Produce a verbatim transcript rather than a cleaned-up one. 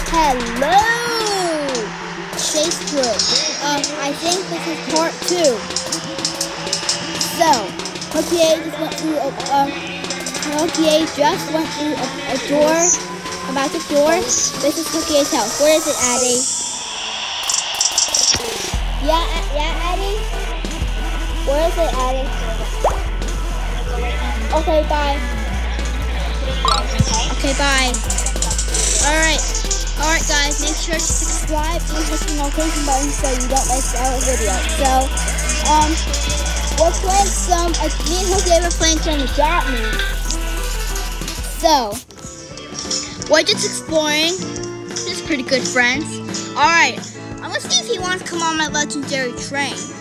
Hello, Chase Crew. Um, I think this is part two. So, Hokaeive just went through a, um, Hokaeive just went through a, a door, a magic door. This is Hokaeive's house. Where is it, Addie? Yeah, yeah, Addie? Where is it, Addie? Okay, bye. Okay, bye. Alright. Alright, guys. Make sure to subscribe and hit the notification button so you don't miss our video. So, um, we're playing some, uh, me and Hokaeive are playing some Got Me. So, we're just exploring. Just pretty good friends. Alright. I'm gonna see if he wants to come on my legendary train.